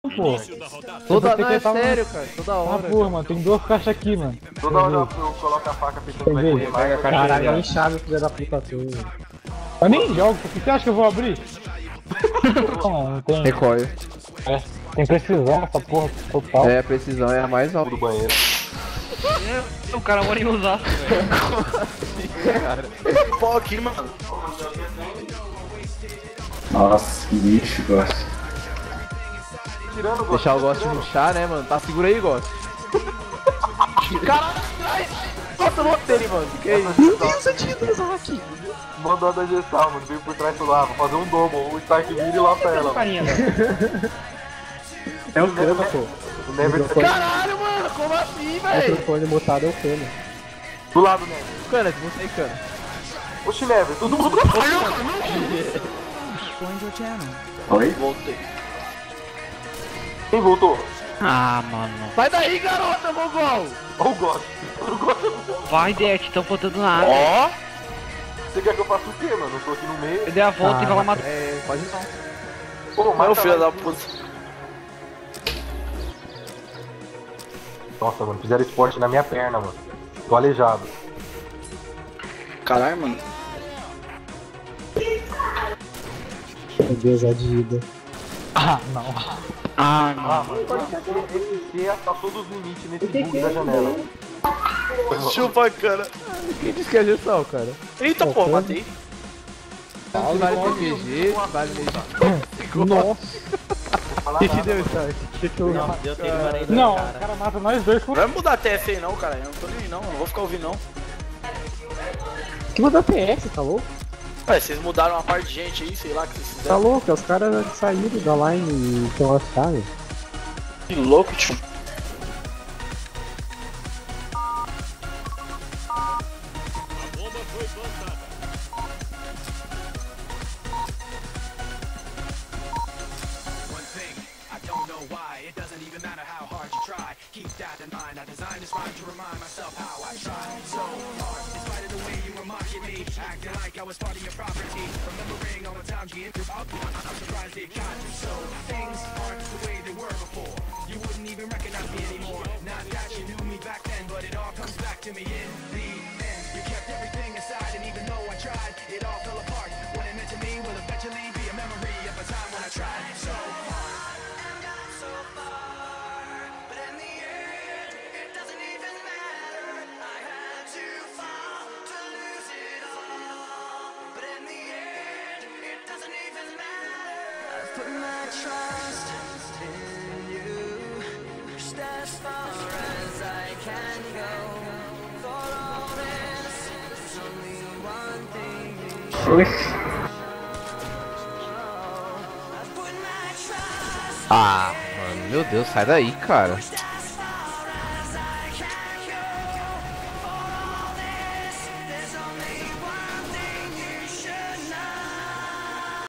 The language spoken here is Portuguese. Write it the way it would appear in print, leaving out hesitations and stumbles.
Pô. Toda, não, é sério, cara, toda hora. Ah, porra, mano, tem duas caixas aqui, mano. Toda hora eu coloco a faca pensando que vai correr mais. Caralho, nem chave filha da puta tua. Eu nem jogo, por que você acha que eu vou abrir? Não tem. Recoil. É, tem precisão essa porra total. É, a precisão é a mais alta Do banheiro. O cara mora em Osasco, velho. Pô, aqui, mano. Nossa, que lixo, gosto. Tirando o Deixar o Ghost murchar, né, mano? Tá, segura aí, Ghost. Caralho, atrás! Nossa, eu botei ele, mano. Que isso? Meu Deus, eu tinha dois aqui. mandou a da gestal, mano. Veio por trás do lá, vou fazer um domo. O Stark vira e lá pra ela. Carinha, É o cano, pô. O Never tá Caralho, mano, como assim, O velho? microfone mutado é o cano. do lado, Never. Cana, desmontei cana. Oxi, Never, todo mundo. Oi? Voltei. Quem voltou? Ah, mano. Sai daí, garota, mongol! Ó o Gosto. O Gosto. Vai, Deck, tão botando nada. Ó, Você quer que eu faça o quê, mano? Eu tô aqui no meio. Eu dei a volta e vai lá matar. É, pode não. Pô, meu mata filho lá. da puta. Nossa, mano, fizeram esporte na minha perna, mano. Tô aleijado. Caralho, mano. Meu Deus, é de ida. Ah, não. Ah, Ah, mano. mano, esse C passou dos limites nesse bug da janela. Chupa, cara. Quem disse que é gestão, cara? Eita, pô, matei. Vale MG, vale MG. Nossa. O que deu, Stark? Não, deu tempo para ir Não, cara. o cara mata nós dois com. Não vai mudar a TF aí não, cara. Eu não tô nem aí não. Não vou ficar ouvindo não. Que manda TS, tá louco? Ué, vocês mudaram uma parte de gente aí, sei lá, que vocês Tá fizeram. louco, é os caras saíram da line e estão as chaves. Que louco, tio. One thing, I don't know why. It doesn't even matter how hard you try. Keep that in mind. I designed this rhyme to remind myself how I tried so hard. In spite of the way you were mocking me, acting like I was part of your property. Remembering all the times you entered up, I'm surprised it got you. So things aren't the way they were before. You wouldn't even recognize me anymore. Not that you knew me back then, but it all comes back to me in the end. You kept everything aside, and even though I tried, it all fell apart. What it meant to me will eventually be a memory of a time when I tried so hard. And got so far, but in the end, it doesn't even matter. I had to fall to lose it all, but in the end, it doesn't even matter. I've put my trust in you, pushed as far as I can go. For all this, there's only one thing you I've put my trust. Ah, mano, meu Deus, sai daí, cara.